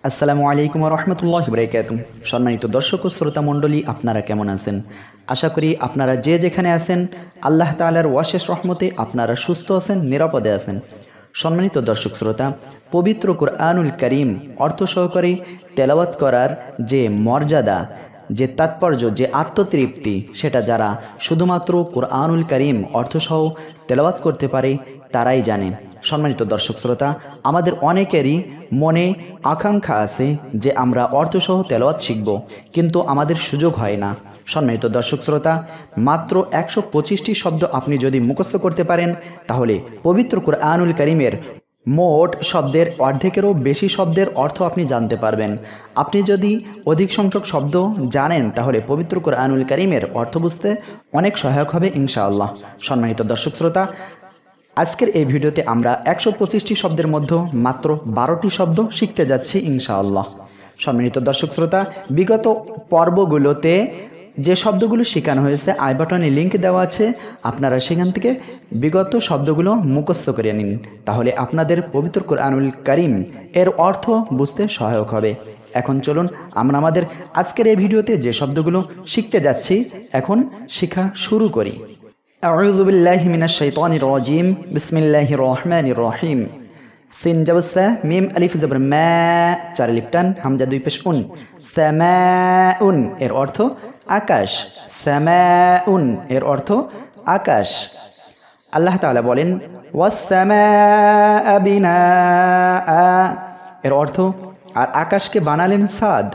আসসালামু আলাইকুম ওয়া রাহমাতুল্লাহি ওয়া বারাকাতুহু। সম্মানিত দর্শক ও শ্রোতা মণ্ডলী, আপনারা কেমন আছেন? আশা করি আপনারা যে যেখানে আছেন আল্লাহ তাআলার অশেষ রহমতে আপনারা সুস্থ আছেন, নিরাপদে আছেন। সম্মানিত দর্শক শ্রোতা, পবিত্র কুরআনুল কারীম অর্থ সহকারে তেলাওয়াত করার যে মর্যাদা, যে তাৎপর্য, যে আত্মতৃপ্তি, সেটা যারা শুধুমাত্র কুরআনুল কারীম অর্থসহ তেলাওয়াত করতে পারে তারাই জানে। সম্মানিত দর্শক শ্রোতা, আমাদের অনেকেরই মনে আকাঙ্ক্ষা আছে যে আমরা অর্থসহ তেলাওয়াত শিখব, কিন্তু আমাদের সুযোগ হয় না। সম্মানিত দর্শক শ্রোতা, মাত্র 125টি শব্দ আপনি যদি মুখস্থ করতে পারেন তাহলে পবিত্র কুরআনুল কারীমের মোট শব্দের অর্ধেকেরও বেশি শব্দের অর্থ আপনি জানতে পারবেন। আপনি যদি অধিক সংখ্যক শব্দ জানেন তাহলে পবিত্র কুরআনুল কারীমের অর্থ বুঝতে অনেক সহায়ক হবে ইনশাআল্লাহ। সম্মানিত দর্শক শ্রোতা, আজকের এই ভিডিওতে আমরা 125টি শব্দের মধ্যে মাত্র 12টি শব্দ শিখতে যাচ্ছি ইনশাআল্লাহ। সম্মানিত দর্শক শ্রোতা, বিগত পর্বগুলোতে যে শব্দগুলো শেখানো হয়েছে আই বাটনে লিংক দেওয়া আছে, আপনারা সেখান থেকে বিগত শব্দগুলো মুখস্থ করে নিন, তাহলে আপনাদের পবিত্র কুরআনুল কারীম এর অর্থ বুঝতে সহায়ক হবে। এখন চলুন আমরা আমাদের আজকের এই ভিডিওতে যে শব্দগুলো শিখতে যাচ্ছি এখন শেখা শুরু করি। أعوذ بالله من الشيطان الرجيم بسم الله الرحمن الرحيم সিন জবসা মিম আলিফ জবর মা চার আলিফ টান হামজা দুই পেশ উন সামাউন এর অর্থ আকাশ। সামাউন এর অর্থ আকাশ। আল্লাহ তাআলা বলেন ওয়াস সামাআ বিনাআ এর অর্থ আর আকাশকে বানালেন সাদ।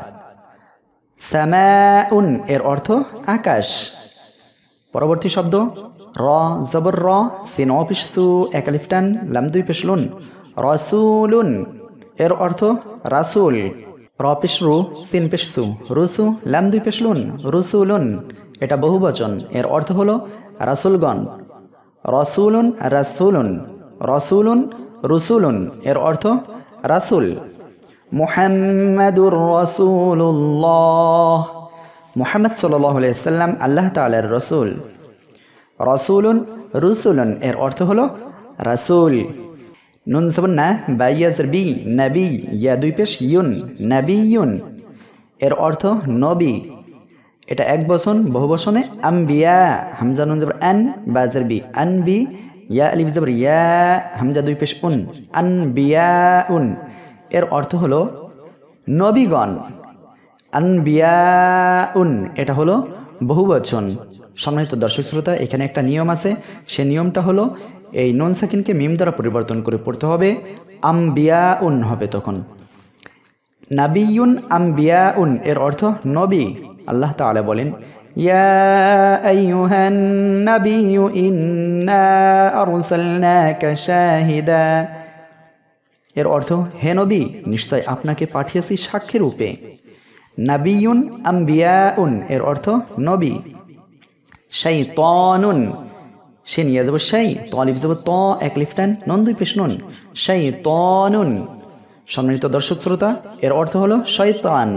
সামাউন এর অর্থ আকাশ। পরবর্তী শব্দ র জবর র সিন অ পেশ সু এক আলিফ টান লাম দুই পেশ লুন রাসূলুন এর অর্থ রাসূল। র পেশ রু সিন পেশ সু রুসু লাম দুই পেশ লুন রুসুলুন, এটা বহুবচন, এর অর্থ হলো রাসূলগণ। রাসূলুন রাসূলুন রাসূলুন রুসুলুন এর অর্থ রাসূল। মুহাম্মাদুর রাসূলুল্লাহ, মুহাম্মদ সাল্লাল্লাহু আলাইহি ওয়াসাল্লাম আল্লাহ তাআলার রাসূল। রাসূলুন রুসুলুন এর অর্থ হলো রাসূল। নুন জবর না বাইয়াজর বি নবী ইয়া দুই পেশ ইউন নবিয়ুন এর অর্থ নবী, এটা এক বচন বহুবচনে আম্বিয়া হামজা নুন জবর আন বাজর বি আনবি ইয়া আলিফ জবর ইয়া হামজা দুই পেশ উন আনবিয়াউন এর অর্থ হলো নবীগণ। আনবিয়াউন এটা হলো বহুবচন। সম্মানিত দর্শক শ্রোতা, এখানে একটা নিয়ম আছে, সে নিয়মটা হলো এই নুন সাকিনকে মিম দ্বারা পরিবর্তন করে পড়তে হবে, আম্বিয়াউন হবে তখন। নাবিয়ুন আম্বিয়াউন এর অর্থ নবী। আল্লাহ তাআলা বলেন ইয়া আইয়ুহান নাবিয়্যু ইন্না আরসালনাকা শাহিদা এর অর্থ হে নবী, নিশ্চয় আপনাকে পাঠিয়েছি সাক্ষী রূপে। নাবিয়ুন আম্বিয়াউন এর অর্থ নবী। শাইতানুন সে নিয়ে যাব শাই তলিফ যাব ত এক লিফ টান নুন দুই পেশ নুন শাইতানুন। সম্মানিত দর্শক শ্রোতা, এর অর্থ হলো শয়তান।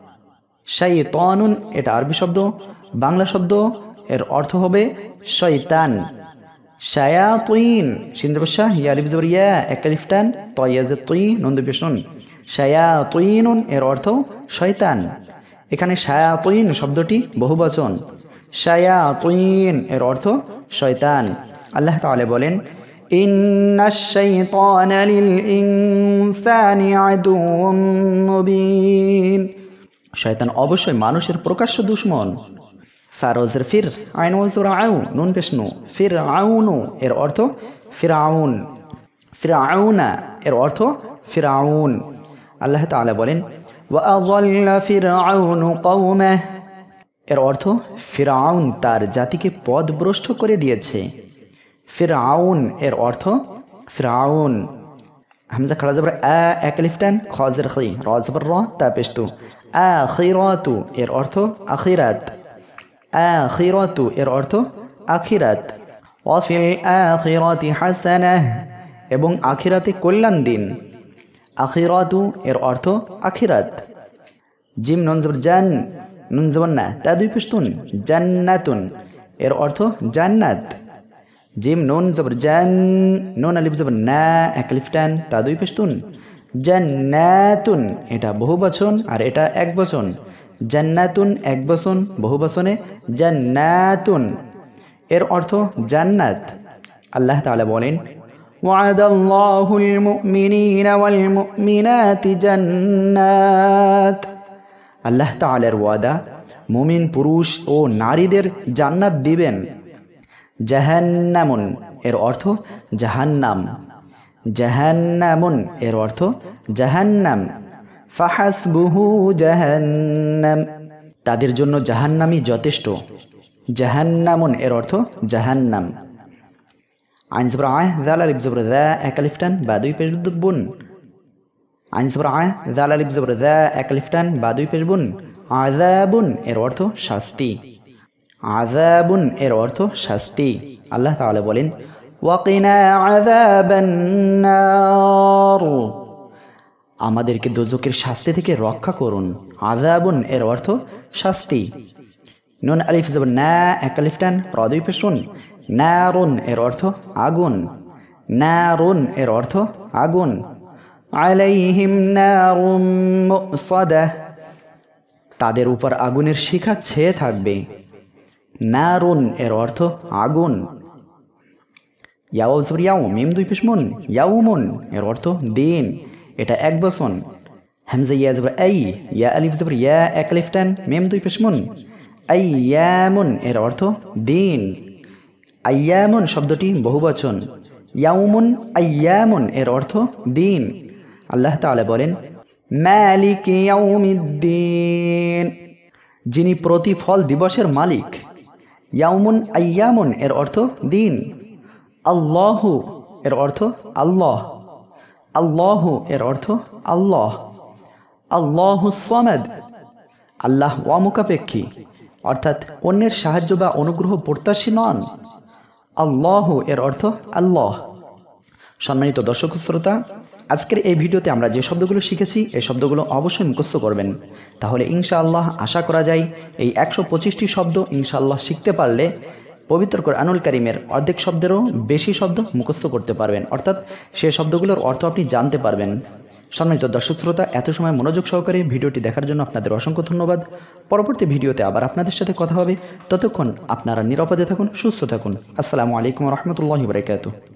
শাইতানুন এটা আরবি শব্দ, বাংলা শব্দ, এর অর্থ হবে শয়তান। শায়াতিন শিন যাব শাহ ইয়া আলিফ জবর ইয়া এক লিফ টান ত ইয়া যাব তুই নুন দুই পেশ নুন শায়াতিনুন এর অর্থ শয়তান। এখানে শায়াতিন শব্দটি বহুবচন, শায়াতিন এর অর্থ শয়তান। আল্লাহ তাআলা বলেন ইন্নাশ শাইতানা লিল ইনসানি আদুউম মুবিন, শয়তান অবশ্যই মানুষের প্রকাশ্য দুশমন। ফারোজের ফির আইন ওয়াজর আউ নুন পেশ নু ফিরআউনু এর অর্থ ফিরআউন। ফিরআউনা এর অর্থ ফিরআউন। আল্লাহ তাআলা বলেন ওয়া আযাল্লা ফিরআউনু কওমাহ এর অর্থ ফিরআউন তার জাতিকে পথভ্রষ্ট করে দিয়েছে। ফিরআউন এর অর্থ ফিরআউন। হামজা খাড়া জবর আ এক আলিফ টান খ জের খি র জবর র তা পেশ তু আখিরাতু এর অর্থ আখিরাত। আখিরাতু এর অর্থ আখিরাত। ওয়া ফিল আখিরাতি হাসানাহ এবং আখিরাতে কল্যাণ দিন। আখিরাতু এর অর্থ আখিরাত। জিম নুন জবর জান নুন জবর না তা দুই পেশ তুন জান্নাতুন এর অর্থ জান্নাত। জিম নুন জবর জান নুন আলিফ জবর না এক আলিফ টান তা দুই পেশ তুন জান্নাতুন এটা বহুবচন আর এটা একবচন। জান্নাতুন একবচন, বহুবচনে জান্নাতুন এর অর্থ জান্নাত। আল্লাহ তাআলা বলেন ওয়াদাল্লাহুল মুমিনিনা ওয়াল মুমিনাতি জান্নাত। আল্লাহ তাআলার ওয়াদা মুমিন পুরুষ ও নারীদের জান্নাত দিবেন। জাহান্নামুন এর অর্থ জাহান্নাম। জাহান্নামুন এর অর্থ জাহান্নাম। ফাহাসবুহু জাহান্নাম তাদের জন্য জাহান্নামই যথেষ্ট। জাহান্নামুন এর অর্থ জাহান্নাম। আইন জবর আ যাল আলিফ জবর যা এক আলিফ টান বা দুই পেশ বুন। আইন জবর আ যাল আলিফ জবর যা এক আলিফ টান বা দুই পেশ বুন। আযাবুন এর অর্থ শাস্তি। আযাবুন এর অর্থ শাস্তি। আল্লাহ তাআলা বলেন ওয়াকিনা আযাবান নার আমাদেরকে দোজখের শাস্তি থেকে রক্ষা করুন। আযাবুন এর অর্থ শাস্তি। নুন আলিফ জবর না এক আলিফ টান র দুই পেশ শুন। নারুন এর অর্থ আগুন। নারুন এর অর্থ আগুন। আলাইহিম নারুম মুসাদাহ তাদের উপর আগুনের শিখা ছেয়ে থাকবে। নারুন এর অর্থ আগুন। ইয়াও জবর ইয়াও মিম দুই পেশ মুন। ইয়াউমুন এর অর্থ দিন, এটা একবচন। হামজা ইয়া জবর আই ইয়া আলিফ জবর ইয়া এক আলিফ টান মিম দুই পেশ মুন। আইয়ামুন এর অর্থ দিন। আইয়ামুন শব্দটি বহুবচন। ইয়াউমুন আইয়ামুন এর অর্থ দিন। আল্লাহ তাআলা বলেন মালিক ইয়াউমিদ্দিন যিনি প্রতিফল দিবসের মালিক। ইয়াউমুন আইয়ামুন এর অর্থ দিন। আল্লাহু এর অর্থ আল্লাহ। আল্লাহু এর অর্থ আল্লাহ। আল্লাহুস সামাদ আল্লাহ অমুখাপেক্ষী, অর্থাৎ অন্যের সাহায্য বা অনুগ্রহ প্রত্যাশী নন। আল্লাহ এর অর্থ আল্লাহ। সম্মানিত দর্শক শ্রোতা, আজকের এই ভিডিওতে আমরা যে শব্দগুলো শিখেছি এই শব্দগুলো অবশ্যই মুখস্থ করবেন। তাহলে ইনশাআল্লাহ আশা করা যায় এই 125টি শব্দ ইনশাআল্লাহ শিখতে পারলে পবিত্র কোরআনুল কারীমের অর্ধেক শব্দেরও বেশি শব্দ মুখস্থ করতে পারবেন, অর্থাৎ সেই শব্দগুলোর অর্থ আপনি জানতে পারবেন। সম্মানিত দর্শক শ্রোতা, এত সময় মনোযোগ সহকারে ভিডিওটি দেখার জন্য আপনাদের অসংখ্য ধন্যবাদ। পরবর্তী ভিডিওতে আবার আপনাদের সাথে কথা হবে। ততক্ষণ আপনারা নিরাপদে থাকুন, সুস্থ থাকুন। আসসালামু আলাইকুম ওয়া রাহমাতুল্লাহি ওয়া বারাকাতুহু।